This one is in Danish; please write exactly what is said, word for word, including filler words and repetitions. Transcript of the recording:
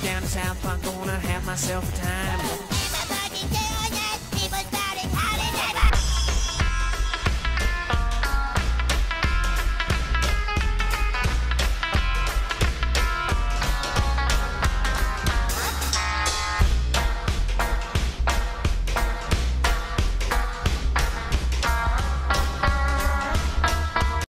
down to South Park, gonna have myself a time.